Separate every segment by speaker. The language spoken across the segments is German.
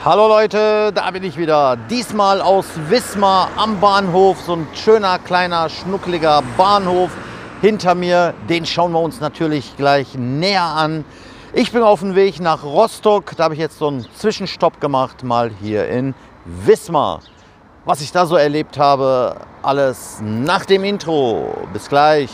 Speaker 1: Hallo Leute, da bin ich wieder. Diesmal aus Wismar am Bahnhof. So ein schöner, kleiner, schnuckliger Bahnhof hinter mir. Den schauen wir uns natürlich gleich näher an. Ich bin auf dem Weg nach Rostock. Da habe ich jetzt so einen Zwischenstopp gemacht, mal hier in Wismar. Was ich da so erlebt habe, alles nach dem Intro. Bis gleich.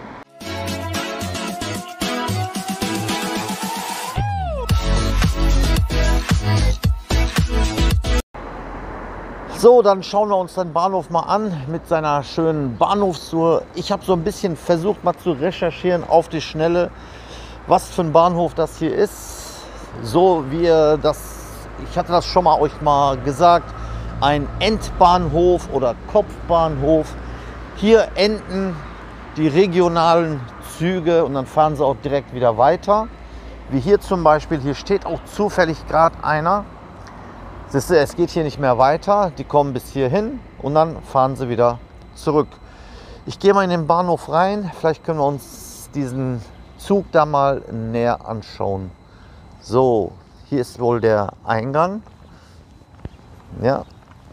Speaker 1: So, dann schauen wir uns den Bahnhof mal an mit seiner schönen Bahnhofsuhr. Ich habe so ein bisschen versucht mal zu recherchieren auf die Schnelle, was für ein Bahnhof das hier ist. So wie ich hatte das schon mal euch mal gesagt, ein Endbahnhof oder Kopfbahnhof. Hier enden die regionalen Züge und dann fahren sie auch direkt wieder weiter. Wie hier zum Beispiel, hier steht auch zufällig gerade einer. Siehst du, es geht hier nicht mehr weiter, die kommen bis hierhin und dann fahren sie wieder zurück. Ich gehe mal in den Bahnhof rein, vielleicht können wir uns diesen Zug da mal näher anschauen. So, hier ist wohl der Eingang. Ja.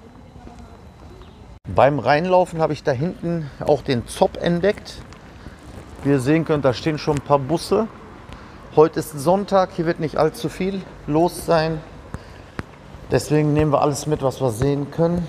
Speaker 1: Beim Reinlaufen habe ich da hinten auch den Zopp entdeckt. Wie ihr sehen könnt, da stehen schon ein paar Busse. Heute ist Sonntag, hier wird nicht allzu viel los sein. Deswegen nehmen wir alles mit, was wir sehen können.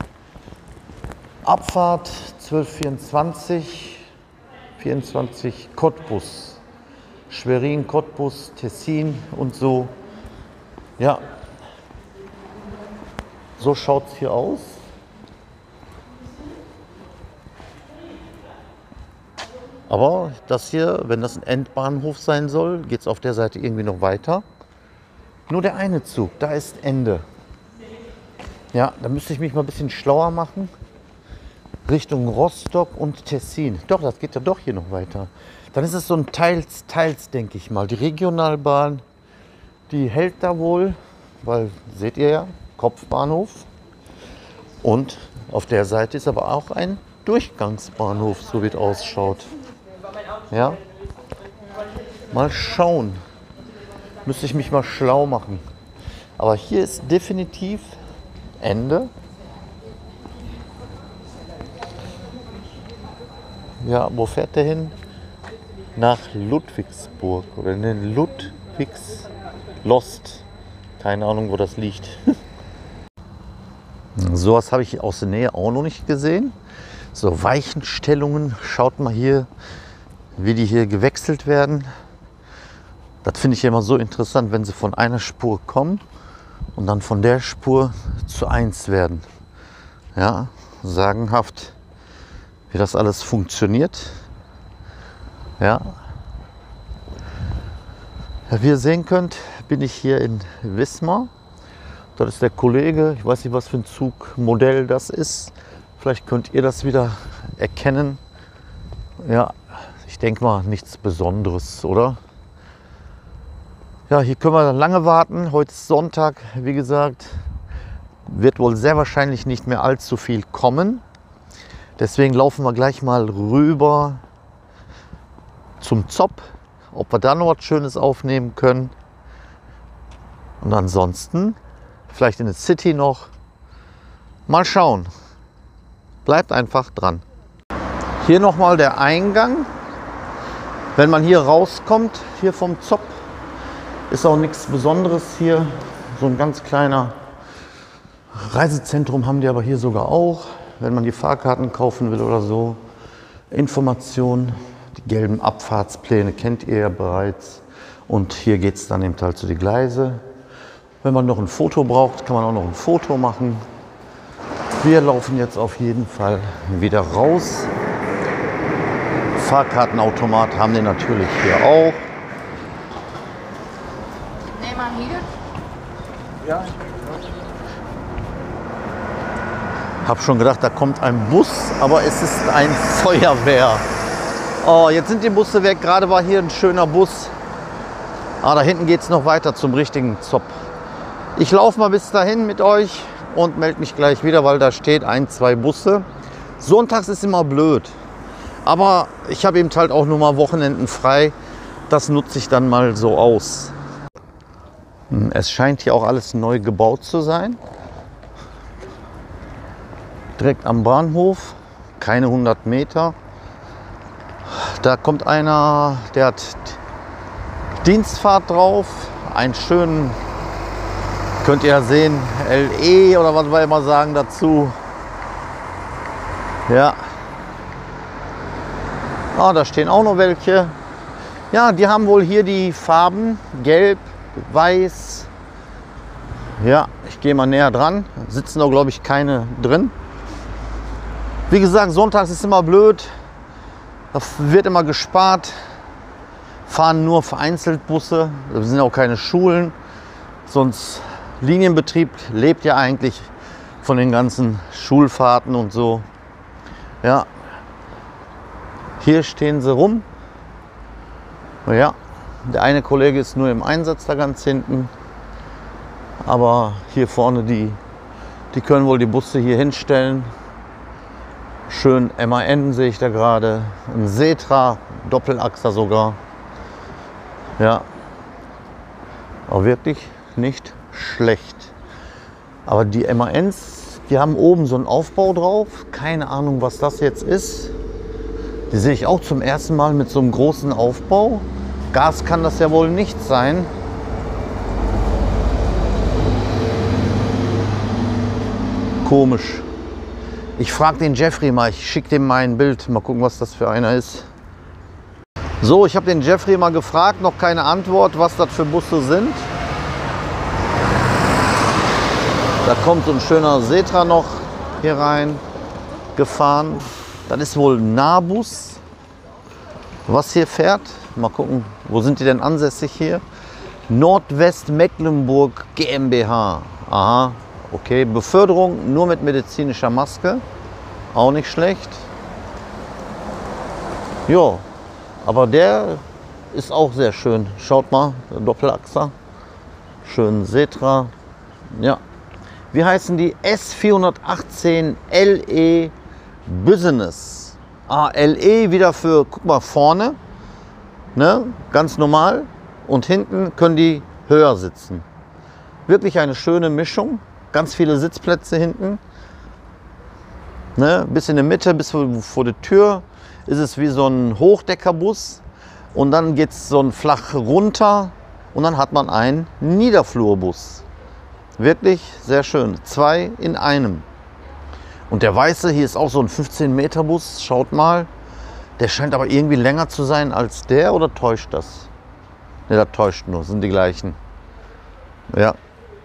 Speaker 1: Abfahrt 12:24, 24 Cottbus. Schwerin, Cottbus, Tessin und so. Ja, so schaut es hier aus. Aber das hier, wenn das ein Endbahnhof sein soll, geht es auf der Seite irgendwie noch weiter. Nur der eine Zug, da ist Ende. Ja, da müsste ich mich mal ein bisschen schlauer machen. Richtung Rostock und Tessin. Doch, das geht ja doch hier noch weiter. Dann ist es so ein Teils, denke ich mal. Die Regionalbahn, die hält da wohl, weil, seht ihr ja, Kopfbahnhof. Und auf der Seite ist aber auch ein Durchgangsbahnhof, so wie es ausschaut. Ja, mal schauen. Müsste ich mich mal schlau machen. Aber hier ist definitiv Ende. Ja, wo fährt der hin? Nach Ludwigsburg oder in Ludwigslost. Keine Ahnung, wo das liegt. Sowas habe ich aus der Nähe auch noch nicht gesehen. So Weichenstellungen. Schaut mal hier, wie die hier gewechselt werden. Das finde ich immer so interessant, wenn sie von einer Spur kommen und dann von der Spur zu eins werden. Ja, sagenhaft, wie das alles funktioniert. Ja. Ja, wie ihr sehen könnt, bin ich hier in Wismar. Das ist der Kollege, ich weiß nicht, was für ein Zugmodell das ist. Vielleicht könnt ihr das wieder erkennen. Ja, ich denke mal, nichts Besonderes, oder? Ja, hier können wir lange warten. Heute ist Sonntag, wie gesagt. Wird wohl sehr wahrscheinlich nicht mehr allzu viel kommen. Deswegen laufen wir gleich mal rüber zum Zopp, ob wir da noch was Schönes aufnehmen können. Und ansonsten vielleicht in der City noch. Mal schauen. Bleibt einfach dran. Hier nochmal der Eingang. Wenn man hier rauskommt, hier vom Zopp, ist auch nichts Besonderes hier. So ein ganz kleiner Reisezentrum haben die aber hier sogar auch. Wenn man die Fahrkarten kaufen will oder so. Informationen, die gelben Abfahrtspläne kennt ihr ja bereits. Und hier geht es dann eben halt zu die Gleise. Wenn man noch ein Foto braucht, kann man auch noch ein Foto machen. Wir laufen jetzt auf jeden Fall wieder raus. Fahrkartenautomat haben die natürlich hier auch. Ja. Hab schon gedacht, da kommt ein Bus, aber es ist ein Feuerwehr. Oh, jetzt sind die Busse weg. Gerade war hier ein schöner Bus. Ah, da hinten geht es noch weiter zum richtigen Zopp. Ich laufe mal bis dahin mit euch und melde mich gleich wieder, weil da steht 1, 2 Busse. Sonntags ist immer blöd. Aber ich habe eben halt auch nur mal Wochenenden frei. Das nutze ich dann mal so aus. Es scheint hier auch alles neu gebaut zu sein. Direkt am Bahnhof, keine 100 Meter. Da kommt einer, der hat Dienstfahrt drauf. Einen schönen, könnt ihr ja sehen, LE oder was wir immer sagen dazu. Ja. Ah, da stehen auch noch welche. Ja, die haben wohl hier die Farben gelb, weiß. Ja, ich gehe mal näher dran. Sitzen da, glaube ich, keine drin. Wie gesagt, sonntags ist immer blöd. Da wird immer gespart. Fahren nur vereinzelt Busse. Da sind auch keine Schulen. Sonst Linienbetrieb lebt ja eigentlich von den ganzen Schulfahrten und so. Ja. Hier stehen sie rum. Ja, der eine Kollege ist nur im Einsatz da ganz hinten. Aber hier vorne, die können wohl die Busse hier hinstellen. Schön MAN sehe ich da gerade. Ein Setra, Doppelachser sogar. Ja, aber wirklich nicht schlecht. Aber die MANs, die haben oben so einen Aufbau drauf. Keine Ahnung, was das jetzt ist. Die sehe ich auch zum ersten Mal mit so einem großen Aufbau. Gas kann das ja wohl nicht sein. Komisch. Ich frage den Jeffrey mal, ich schicke dem mal ein Bild. Mal gucken, was das für einer ist. So, ich habe den Jeffrey mal gefragt, noch keine Antwort, was das für Busse sind. Da kommt so ein schöner Setra noch hier rein gefahren. Das ist wohl ein Nahbus, was hier fährt. Mal gucken, wo sind die denn ansässig hier? Nordwest Mecklenburg GmbH. Aha, okay. Beförderung nur mit medizinischer Maske. Auch nicht schlecht. Ja, aber der ist auch sehr schön. Schaut mal, der Doppelachser. Schön Setra. Ja. Wie heißen die? S418 LE Business. Ah, LE wieder für, guck mal, vorne. Ne? Ganz normal. Und hinten können die höher sitzen. Wirklich eine schöne Mischung. Ganz viele Sitzplätze hinten. Ne? Bis in der Mitte, bis vor der Tür ist es wie so ein Hochdeckerbus. Und dann geht es so ein flach runter. Und dann hat man einen Niederflurbus. Wirklich sehr schön. 2 in einem. Und der weiße, hier ist auch so ein 15-Meter-Bus. Schaut mal. Der scheint aber irgendwie länger zu sein als der, oder täuscht das? Ne, das täuscht nur. Sind die gleichen. Ja.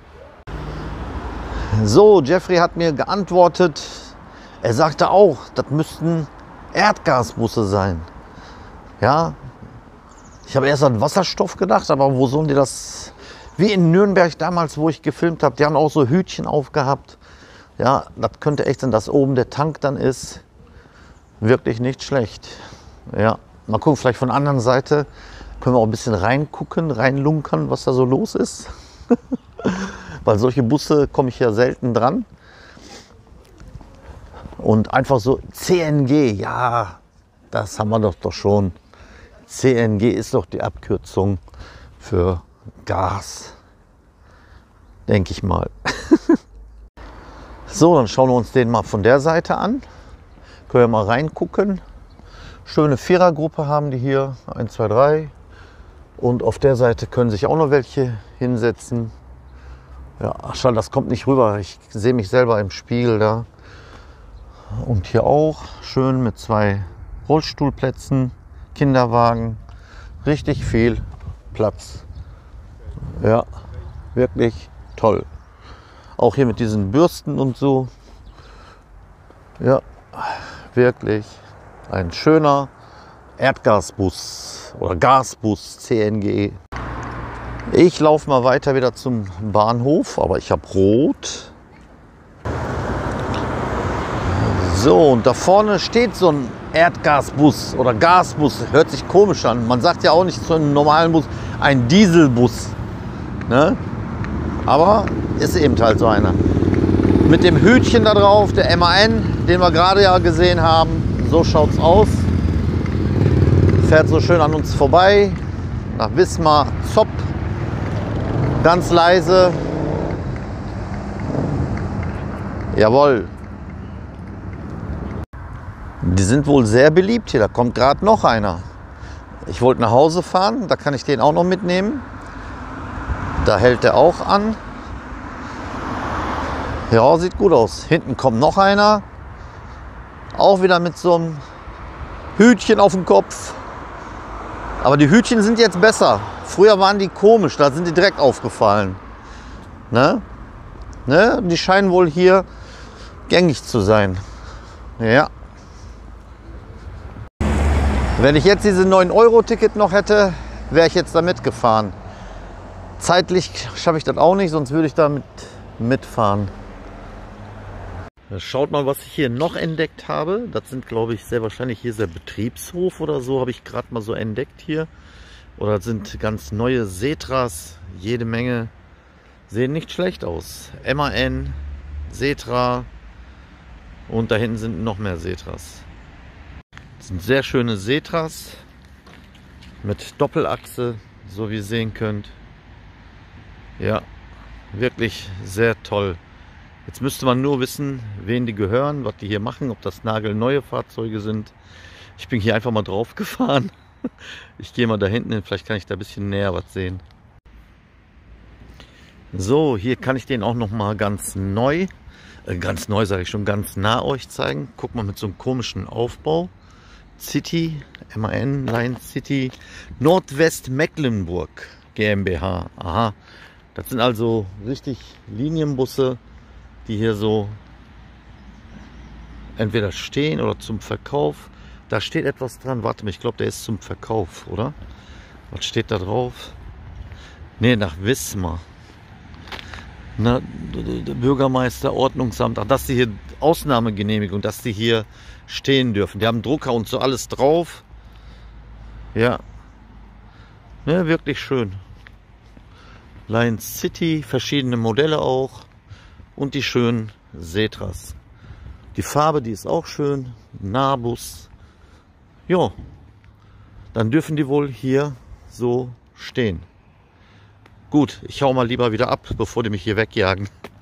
Speaker 1: So, Jeffrey hat mir geantwortet. Er sagte auch, das müssten Erdgasbusse sein. Ja. Ich habe erst an Wasserstoff gedacht, aber wo sollen die das... Wie in Nürnberg damals, wo ich gefilmt habe, die haben auch so Hütchen aufgehabt. Ja, das könnte echt sein, dass oben der Tank dann ist. Wirklich nicht schlecht. Ja, mal gucken, vielleicht von der anderen Seite können wir auch ein bisschen reingucken, reinlunkern, was da so los ist. Weil solche Busse komme ich ja selten dran. Und einfach so CNG, ja, das haben wir doch schon. CNG ist doch die Abkürzung für Gas, denke ich mal. So, dann schauen wir uns den mal von der Seite an. Können wir mal reingucken. Schöne Vierergruppe haben die hier. 1, 2, 3. Und auf der Seite können sich auch noch welche hinsetzen. Ja, ach schade, das kommt nicht rüber. Ich sehe mich selber im Spiegel da. Und hier auch schön mit 2 Rollstuhlplätzen, Kinderwagen. Richtig viel Platz. Ja, wirklich toll. Auch hier mit diesen Bürsten und so. Ja, wirklich ein schöner Erdgasbus oder Gasbus CNG. Ich laufe mal weiter wieder zum Bahnhof, aber ich habe rot. So, und da vorne steht so ein Erdgasbus oder Gasbus. Hört sich komisch an. Man sagt ja auch nicht zu einem normalen Bus ein Dieselbus. Ne? Aber ist eben halt so einer. Mit dem Hütchen da drauf, der MAN, den wir gerade ja gesehen haben. So schaut es aus. Fährt so schön an uns vorbei. Nach Wismar, Zopp. Ganz leise. Jawohl. Die sind wohl sehr beliebt hier. Da kommt gerade noch einer. Ich wollte nach Hause fahren, da kann ich den auch noch mitnehmen. Da hält der auch an. Ja, sieht gut aus. Hinten kommt noch einer. Auch wieder mit so einem Hütchen auf dem Kopf. Aber die Hütchen sind jetzt besser. Früher waren die komisch, da sind die direkt aufgefallen. Ne? Ne? Die scheinen wohl hier gängig zu sein. Ja. Wenn ich jetzt diese 9-Euro-Ticket noch hätte, wäre ich jetzt da mitgefahren. Zeitlich schaffe ich das auch nicht, sonst würde ich da mitfahren. Schaut mal, was ich hier noch entdeckt habe. Das sind, glaube ich, sehr wahrscheinlich hier ist der Betriebshof oder so, habe ich gerade mal so entdeckt hier. Oder das sind ganz neue Setras, jede Menge. Sehen nicht schlecht aus. MAN, Setra und da hinten sind noch mehr Setras. Das sind sehr schöne Setras mit Doppelachse, so wie ihr sehen könnt. Ja, wirklich sehr toll. Jetzt müsste man nur wissen, wen die gehören, was die hier machen, ob das nagelneue Fahrzeuge sind. Ich bin hier einfach mal drauf gefahren. Ich gehe mal da hinten hin, vielleicht kann ich da ein bisschen näher was sehen. So, hier kann ich den auch noch mal ganz neu sage ich schon, ganz nah euch zeigen. Guck mal, mit so einem komischen Aufbau. City, MAN, Line City, Nordwest Mecklenburg GmbH. Aha, das sind also richtig Linienbusse, die hier so entweder stehen oder zum Verkauf. Da steht etwas dran. Warte mal, ich glaube, der ist zum Verkauf, oder? Was steht da drauf? Ne, nach Wismar. Na, der Bürgermeister, Ordnungsamt. Ach, dass die hier Ausnahmegenehmigung, dass die hier stehen dürfen. Die haben Drucker und so alles drauf. Ja. Ne, wirklich schön. Line City, verschiedene Modelle auch. Und die schönen Setras. Die Farbe, die ist auch schön. Nabus. Ja. Dann dürfen die wohl hier so stehen. Gut, ich hau mal lieber wieder ab, bevor die mich hier wegjagen.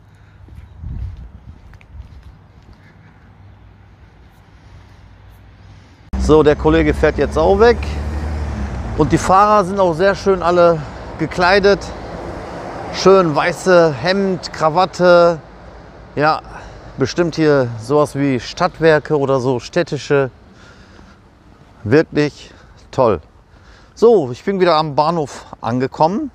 Speaker 1: So, der Kollege fährt jetzt auch weg. Und die Fahrer sind auch sehr schön alle gekleidet. Schön weiße Hemd, Krawatte. Ja, bestimmt hier sowas wie Stadtwerke oder so, städtische. Wirklich toll. So, ich bin wieder am Bahnhof angekommen.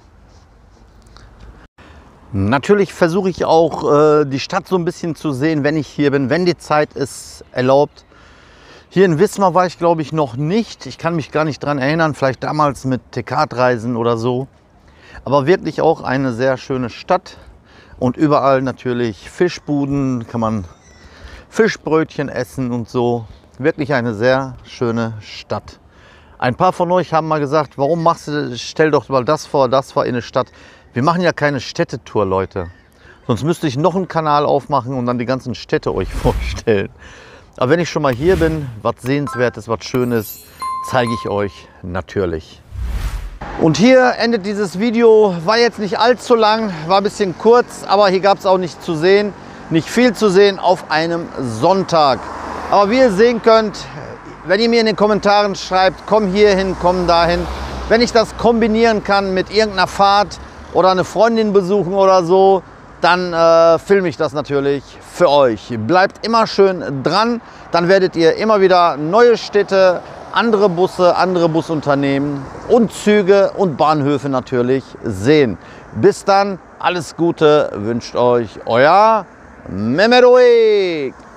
Speaker 1: Natürlich versuche ich auch die Stadt so ein bisschen zu sehen, wenn ich hier bin, wenn die Zeit es erlaubt. Hier in Wismar war ich, glaube ich, noch nicht. Ich kann mich gar nicht daran erinnern, vielleicht damals mit TK-Reisen oder so. Aber wirklich auch eine sehr schöne Stadt. Und überall natürlich Fischbuden, kann man Fischbrötchen essen und so. Wirklich eine sehr schöne Stadt. Ein paar von euch haben mal gesagt, warum stell doch mal das vor in eine Stadt. Wir machen ja keine Städtetour, Leute. Sonst müsste ich noch einen Kanal aufmachen und dann die ganzen Städte euch vorstellen. Aber wenn ich schon mal hier bin, was Sehenswertes, was Schönes, zeige ich euch natürlich. Und hier endet dieses Video. War jetzt nicht allzu lang, war ein bisschen kurz, aber hier gab es auch nicht zu sehen, nicht viel zu sehen auf einem Sonntag. Aber wie ihr sehen könnt, wenn ihr mir in den Kommentaren schreibt, komm hier hin, komm dahin. Wenn ich das kombinieren kann mit irgendeiner Fahrt oder eine Freundin besuchen oder so, dann filme ich das natürlich für euch. Bleibt immer schön dran, dann werdet ihr immer wieder neue Städte, andere Busse, andere Busunternehmen und Züge und Bahnhöfe natürlich sehen. Bis dann, alles Gute wünscht euch euer Mehmet Oik.